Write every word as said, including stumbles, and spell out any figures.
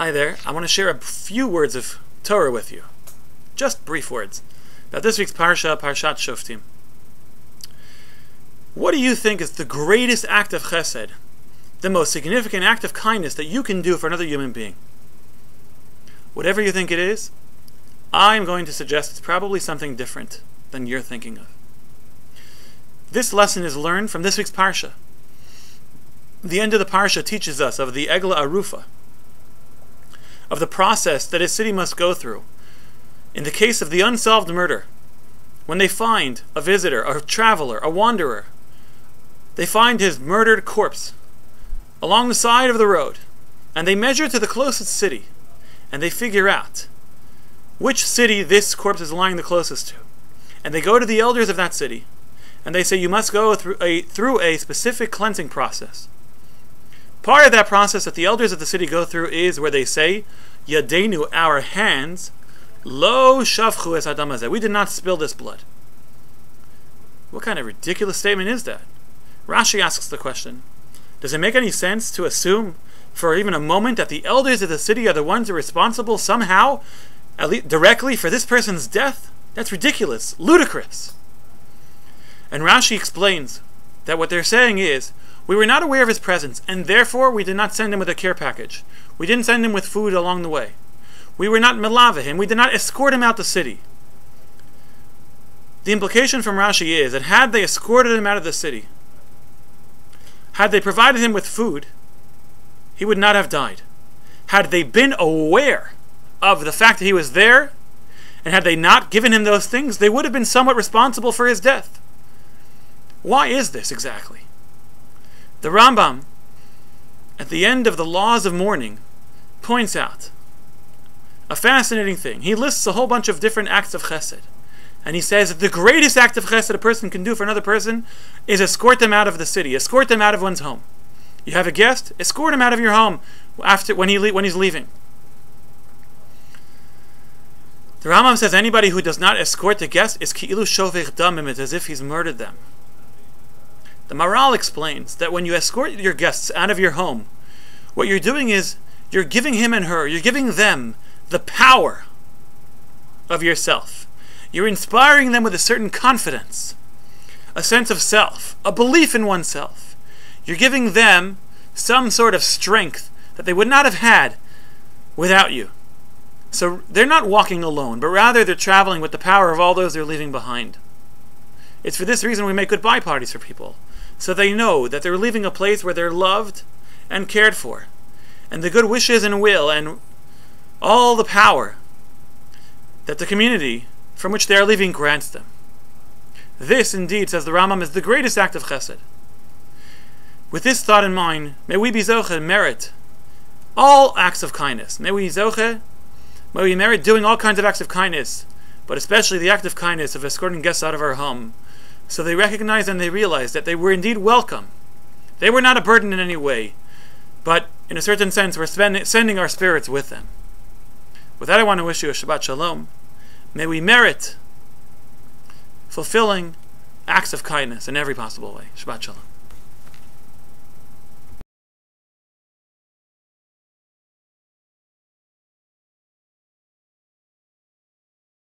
Hi there. I want to share a few words of Torah with you. Just brief words about this week's Parsha, Parshat Shoftim. What do you think is the greatest act of chesed, the most significant act of kindness that you can do for another human being? Whatever you think it is, I'm going to suggest it's probably something different than you're thinking of. This lesson is learned from this week's Parsha. The end of the Parsha teaches us of the Egla Arufa, of the process that a city must go through in the case of the unsolved murder. When they find a visitor, a traveler, a wanderer, they find his murdered corpse along the side of the road, and they measure to the closest city, and they figure out which city this corpse is lying the closest to. And they go to the elders of that city, and they say, you must go through a, through a specific cleansing process. Part of that process that the elders of the city go through is where they say, Yadenu, our hands, lo shavchu es adam hazeh. We did not spill this blood. What kind of ridiculous statement is that? Rashi asks the question, does it make any sense to assume for even a moment that the elders of the city are the ones who are responsible somehow, at least directly, for this person's death? That's ridiculous, ludicrous. And Rashi explains that what they're saying is, we were not aware of his presence, and therefore we did not send him with a care package. We didn't send him with food along the way. We were not melava him. We did not escort him out the city. The implication from Rashi is that had they escorted him out of the city, had they provided him with food, he would not have died. Had they been aware of the fact that he was there, and had they not given him those things, they would have been somewhat responsible for his death. Why is this exactly? The Rambam, at the end of the Laws of Mourning, points out a fascinating thing. He lists a whole bunch of different acts of chesed. And he says that the greatest act of chesed a person can do for another person is escort them out of the city, escort them out of one's home. You have a guest, escort him out of your home after when he le- when he's leaving. The Rambam says anybody who does not escort the guest is ki'ilu shovech damim, it's as if he's murdered them. The Maral explains that when you escort your guests out of your home, what you're doing is you're giving him and her, you're giving them the power of yourself. You're inspiring them with a certain confidence, a sense of self, a belief in oneself. You're giving them some sort of strength that they would not have had without you. So they're not walking alone, but rather they're traveling with the power of all those they're leaving behind. It's for this reason we make goodbye parties for people, so they know that they're leaving a place where they're loved and cared for, and the good wishes and will and all the power that the community from which they are leaving grants them. This, indeed, says the Rambam, is the greatest act of chesed. With this thought in mind, may we be zoche merit all acts of kindness. May we zoche, may we merit doing all kinds of acts of kindness, but especially the act of kindness of escorting guests out of our home, so they recognize and they realize that they were indeed welcome. They were not a burden in any way, but in a certain sense we're spend- sending our spirits with them. With that, I want to wish you a Shabbat Shalom. May we merit fulfilling acts of kindness in every possible way. Shabbat Shalom.